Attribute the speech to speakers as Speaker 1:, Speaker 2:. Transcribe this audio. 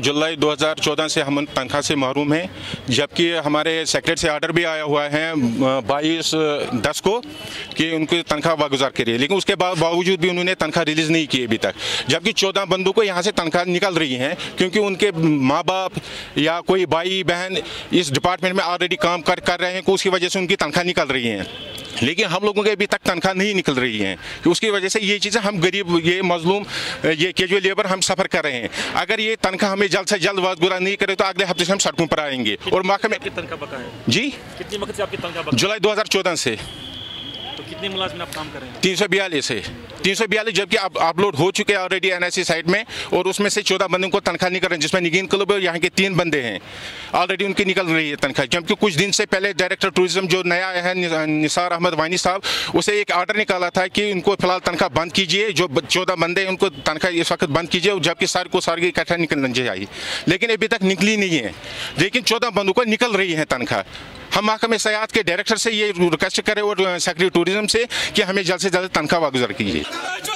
Speaker 1: जुलाई 2014 से हम तनख्वाह से महरूम हैं, जबकि हमारे सेक्रेटरी से ऑर्डर भी आया हुआ है 22/10 को कि उनकी तनख्वाह वागुजार करिए, लेकिन उसके बावजूद भी उन्होंने तनख्वाह रिलीज़ नहीं की अभी तक। जबकि 14 बंदों को यहाँ से तनख्वाह निकल रही है क्योंकि उनके माँ बाप या कोई भाई बहन इस डिपार्टमेंट में ऑलरेडी काम कर रहे हैं, उसकी वजह से उनकी तनख्वाह निकल रही हैं। लेकिन हम लोगों के अभी तक तनख्वाह नहीं निकल रही है, कि उसकी वजह से ये चीज़ें हम गरीब, ये मजलूम, ये कैजुअल लेबर हम सफ़र कर रहे हैं। अगर ये तनख्वाह हमें जल्द से जल्द वागुजार नहीं करे तो अगले हफ्ते से हम सड़कों पर आएंगे। और महकमे
Speaker 2: तनख्वाह बका है
Speaker 1: जी,
Speaker 2: कितनी वक्त से आपकी तनख्वाह बका?
Speaker 1: जुलाई 2014 से।
Speaker 2: तो कितने मुलाजिम आप काम कर रहे हैं?
Speaker 1: 342 है, 342, जबकि अपलोड हो चुके हैं ऑलरेडी NIC साइट में, और उसमें से 14 बंदों को तनख्वाह निकल रही है, जिसमें निगीन क्लब और यहाँ के 3 बंदे हैं, ऑलरेडी उनकी निकल रही है तनख्वाह। जबकि कुछ दिन से पहले डायरेक्टर टूरिज्म जो नया आया है निसार अहमद वानी साहब, उसे एक ऑर्डर निकाला था कि उनको फिलहाल तनख्वाह बंद कीजिए, जो 14 बंदे हैं उनको तनख्वाह इस वक्त बंद कीजिए, जबकि सारे को सारी इकट्ठा निकलना चाहिए, लेकिन अभी तक निकली नहीं है। लेकिन 14 बंदों को निकल रही है तनख्वाह। हम महकमे सयाहत के डायरेक्टर से ये रिक्वेस्ट करें और सेक्रेटरी टूरिज्म से कि हमें जल्द से जल्द तनख्वाह वागुजार कीजिए।